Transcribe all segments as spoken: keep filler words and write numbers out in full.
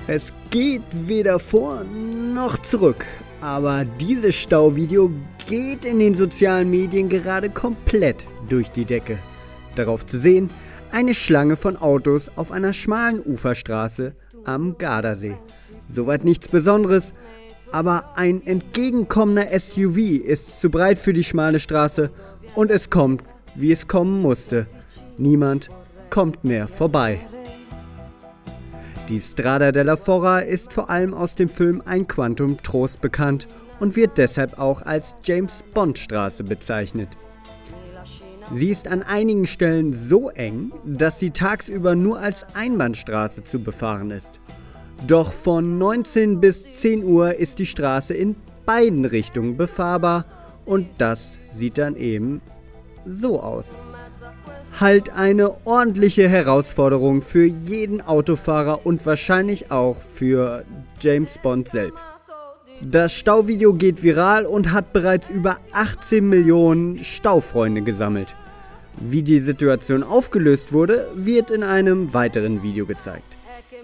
Es geht weder vor noch zurück, aber dieses Stauvideo geht in den sozialen Medien gerade komplett durch die Decke. Darauf zu sehen, eine Schlange von Autos auf einer schmalen Uferstraße am Gardasee. Soweit nichts Besonderes, aber ein entgegenkommender S U V ist zu breit für die schmale Straße und es kommt, wie es kommen musste. Niemand kommt mehr vorbei. Die Strada della Forra ist vor allem aus dem Film Ein Quantum Trost bekannt und wird deshalb auch als James-Bond-Straße bezeichnet. Sie ist an einigen Stellen so eng, dass sie tagsüber nur als Einbahnstraße zu befahren ist. Doch von neunzehn bis zehn Uhr ist die Straße in beiden Richtungen befahrbar und das sieht dann eben so aus. Halt eine ordentliche Herausforderung für jeden Autofahrer und wahrscheinlich auch für James Bond selbst. Das Stauvideo geht viral und hat bereits über achtzehn Millionen Staufreunde gesammelt. Wie die Situation aufgelöst wurde, wird in einem weiteren Video gezeigt.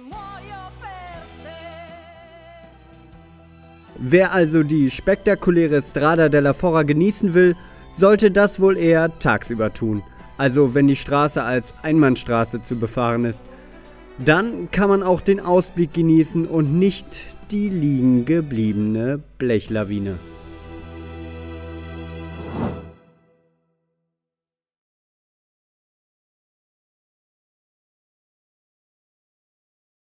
Wer also die spektakuläre Strada della Forra genießen will, sollte das wohl eher tagsüber tun. Also wenn die Straße als Einbahnstraße zu befahren ist. Dann kann man auch den Ausblick genießen und nicht die liegen gebliebene Blechlawine.